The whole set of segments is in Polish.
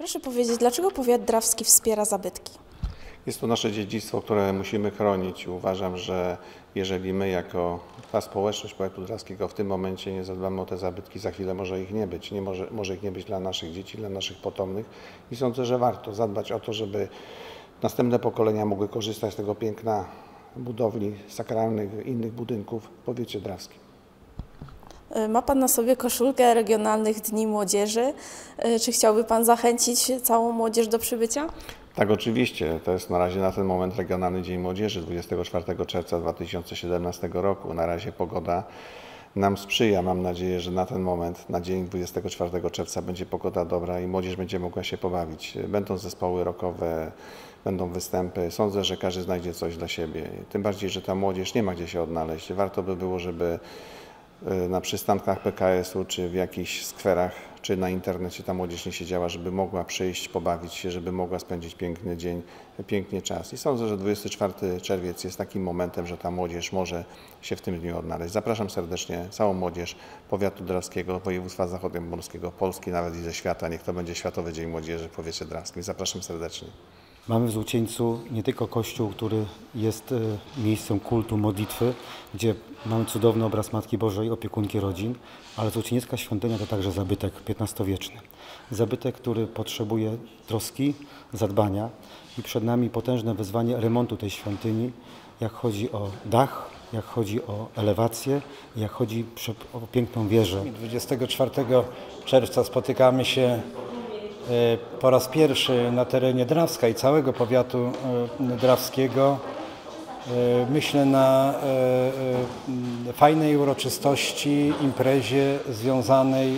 Proszę powiedzieć, dlaczego powiat drawski wspiera zabytki? Jest to nasze dziedzictwo, które musimy chronić. Uważam, że jeżeli my jako ta społeczność powiatu drawskiego w tym momencie nie zadbamy o te zabytki, za chwilę może ich nie być. Może ich nie być dla naszych dzieci, dla naszych potomnych i sądzę, że warto zadbać o to, żeby następne pokolenia mogły korzystać z tego piękna budowli sakralnych, innych budynków w powiecie drawskim. Ma Pan na sobie koszulkę Regionalnych Dni Młodzieży. Czy chciałby Pan zachęcić całą młodzież do przybycia? Tak, oczywiście. To jest na razie na ten moment Regionalny Dzień Młodzieży 24 czerwca 2017 roku. Na razie pogoda nam sprzyja. Mam nadzieję, że na ten moment, na dzień 24 czerwca będzie pogoda dobra i młodzież będzie mogła się pobawić. Będą zespoły rockowe, będą występy. Sądzę, że każdy znajdzie coś dla siebie. Tym bardziej, że ta młodzież nie ma gdzie się odnaleźć. Warto by było, żeby na przystankach PKS-u, czy w jakichś skwerach, czy na internecie ta młodzież nie siedziała, żeby mogła przyjść, pobawić się, żeby mogła spędzić piękny dzień, pięknie czas. I sądzę, że 24 czerwiec jest takim momentem, że ta młodzież może się w tym dniu odnaleźć. Zapraszam serdecznie całą młodzież powiatu drawskiego, województwa zachodniopomorskiego, Polski, nawet i ze świata. Niech to będzie Światowy Dzień Młodzieży w powiecie drawskim. Zapraszam serdecznie. Mamy w Złocieńcu nie tylko kościół, który jest miejscem kultu, modlitwy, gdzie mamy cudowny obraz Matki Bożej, opiekunki rodzin, ale Złocieniecka świątynia to także zabytek XV-wieczny. Zabytek, który potrzebuje troski, zadbania i przed nami potężne wyzwanie remontu tej świątyni, jak chodzi o dach, jak chodzi o elewację, jak chodzi o piękną wieżę. 24 czerwca spotykamy się po raz pierwszy na terenie Drawska i całego powiatu drawskiego, myślę, na fajnej uroczystości, imprezie związanej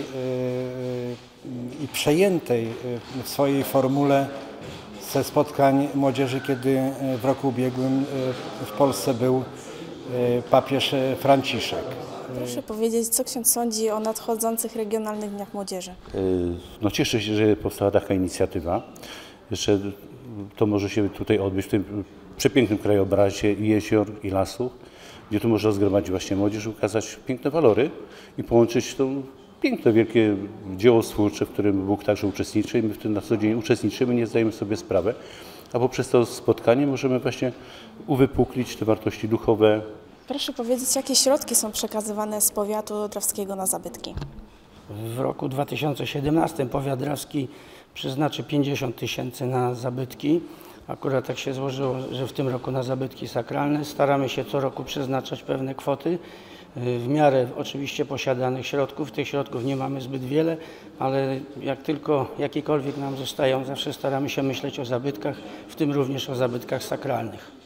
i przejętej w swojej formule ze spotkań młodzieży, kiedy w roku ubiegłym w Polsce był papież Franciszek. Proszę powiedzieć, co ksiądz sądzi o nadchodzących Regionalnych Dniach Młodzieży? No cieszę się, że powstała taka inicjatywa, że to może się tutaj odbyć w tym przepięknym krajobrazie i jezior, i lasów, gdzie tu można zgromadzić właśnie młodzież, ukazać piękne walory i połączyć to piękne, wielkie dzieło twórcze, w którym Bóg także uczestniczy i my w tym na co dzień uczestniczymy, nie zdajemy sobie sprawy, a poprzez to spotkanie możemy właśnie uwypuklić te wartości duchowe. Proszę powiedzieć, jakie środki są przekazywane z powiatu drawskiego na zabytki? W roku 2017 powiat drawski przeznaczy 50 000 na zabytki. Akurat tak się złożyło, że w tym roku na zabytki sakralne staramy się co roku przeznaczać pewne kwoty. W miarę oczywiście posiadanych środków. Tych środków nie mamy zbyt wiele, ale jak tylko jakiekolwiek nam zostają, zawsze staramy się myśleć o zabytkach, w tym również o zabytkach sakralnych.